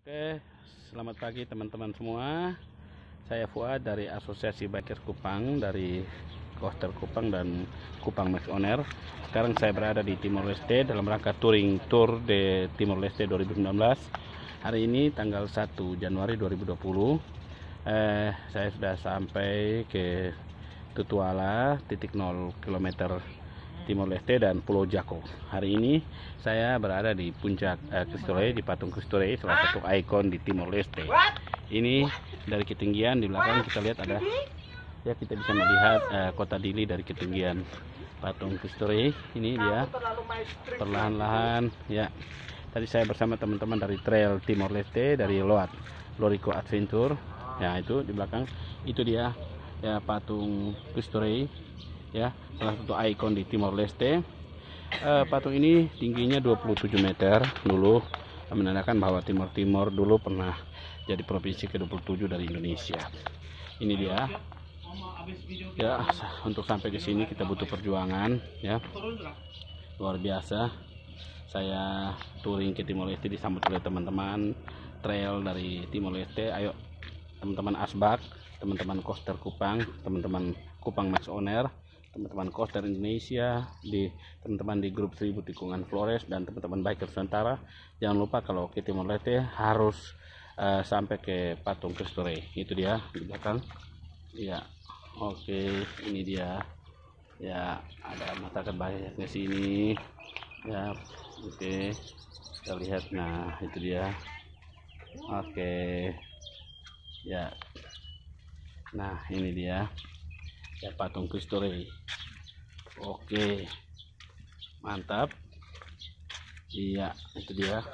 Oke, selamat pagi teman-teman semua. Saya Fuad dari Asosiasi Biker Kupang, dari Coaster Kupang dan Kupang Max On Air. Sekarang saya berada di Timor Leste dalam rangka touring tour de Timor Leste 2019. Hari ini tanggal 1 Januari 2020. Saya sudah sampai ke Tutuala, titik 0 km Timor Leste dan Pulau Jako. Hari ini saya berada di puncak Cristo Rei, di patung Cristo Rei, salah satu ikon di Timor Leste. Ini dari ketinggian, di belakang kita lihat ada, ya kita bisa melihat kota Dili dari ketinggian patung Cristo Rei. Ini dia perlahan-lahan, ya. Tadi saya bersama teman-teman dari Trail Timor Leste, dari Lorico Adventure. Ya, itu di belakang itu dia, ya, patung Cristo Rei, ya, salah satu ikon di Timor Leste. Patung ini tingginya 27 meter, dulu menandakan bahwa Timor Timur dulu pernah jadi provinsi ke-27 dari Indonesia. Ini dia, ya. Untuk sampai ke sini kita butuh perjuangan, ya, luar biasa. Saya touring ke Timor Leste disambut oleh teman-teman trail dari Timor Leste. Ayo teman-teman Asbak, teman-teman Coaster Kupang, teman-teman Kupang Max On Air, teman-teman Coaster Indonesia, teman-teman di grup 1000 Tikungan Flores, dan teman-teman biker Nusantara. Jangan lupa kalau ke Timor Leste harus sampai ke patung Cristo Rei. Itu dia di belakang, ya. Oke, ini dia, ya, ada mata kebaya ke sini, ya. Oke, kita lihat. Nah, itu dia. Oke, ya. Nah, ini dia, ya, patung Cristo Rei. Oke, mantap. Iya, itu dia.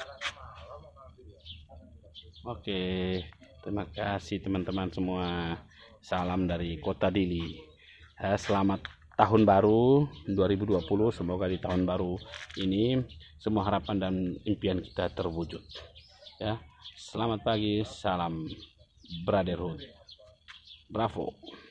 Oke, terima kasih teman-teman semua. Salam dari Kota Dili. Selamat tahun baru 2020. Semoga di tahun baru ini semua harapan dan impian kita terwujud, ya. Selamat pagi, salam brotherhood. Bravo.